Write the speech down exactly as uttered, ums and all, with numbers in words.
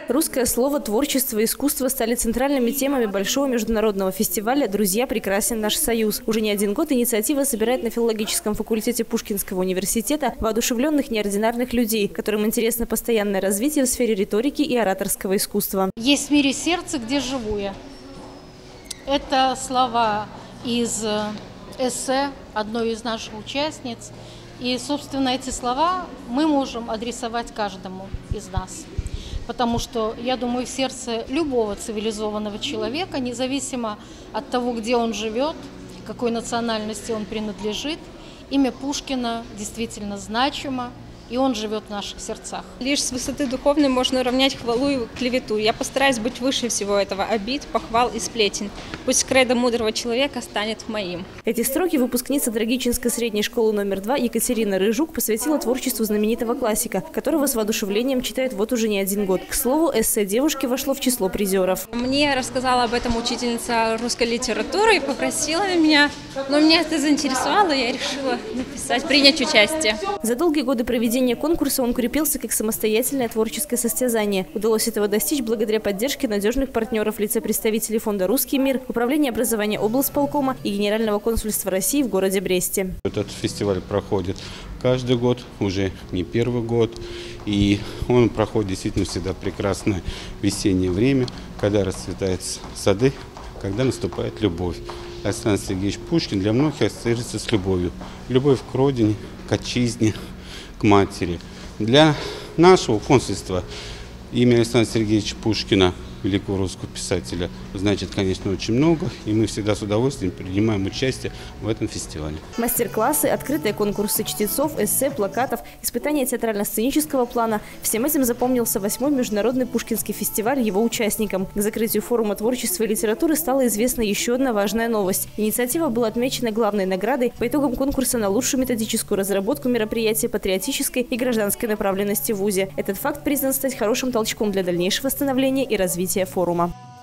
Русское слово, творчество и искусство стали центральными темами большого международного фестиваля «Друзья, прекрасен наш союз». Уже не один год инициатива собирает на филологическом факультете Пушкинского университета воодушевленных неординарных людей, которым интересно постоянное развитие в сфере риторики и ораторского искусства. Есть в мире сердце, где живу я. Это слова из эссе одной из наших участниц. И, собственно, эти слова мы можем адресовать каждому из нас. Потому что, я думаю, в сердце любого цивилизованного человека, независимо от того, где он живет, какой национальности он принадлежит, имя Пушкина действительно значимо, и он живет в наших сердцах. Лишь с высоты духовной можно уравнять хвалу и клевету. Я постараюсь быть выше всего этого обид, похвал и сплетен. Пусть кредо мудрого человека станет моим. Эти строки выпускница Драгичинской средней школы номер два Екатерина Рыжук посвятила творчеству знаменитого классика, которого с воодушевлением читает вот уже не один год. К слову, эссе девушки вошло в число призеров. Мне рассказала об этом учительница русской литературы и попросила меня, но меня это заинтересовало, и я решила написать, принять участие. За долгие годы проведения конкурса он укрепился как самостоятельное творческое состязание. Удалось этого достичь благодаря поддержке надежных партнеров в лице представителей фонда «Русский мир», Управления образования облсполкома и Генерального консульства России в городе Бресте. Этот фестиваль проходит каждый год, уже не первый год. И он проходит действительно всегда прекрасное весеннее время, когда расцветают сады, когда наступает любовь. Александр Сергеевич Пушкин для многих ассоциируется с любовью. Любовь к родине, к отчизне, к матери. Для нашего консульства имя Александра Сергеевича Пушкина, великого русского писателя, значит, конечно, очень много, и мы всегда с удовольствием принимаем участие в этом фестивале. Мастер-классы, открытые конкурсы чтецов, эссе, плакатов, испытания театрально-сценического плана – всем этим запомнился восьмой международный Пушкинский фестиваль его участникам. К закрытию форума творчества и литературы стала известна еще одна важная новость. Инициатива была отмечена главной наградой по итогам конкурса на лучшую методическую разработку мероприятия патриотической и гражданской направленности в ВУЗе. Этот факт признан стать хорошим толчком для дальнейшего становления и развития форума.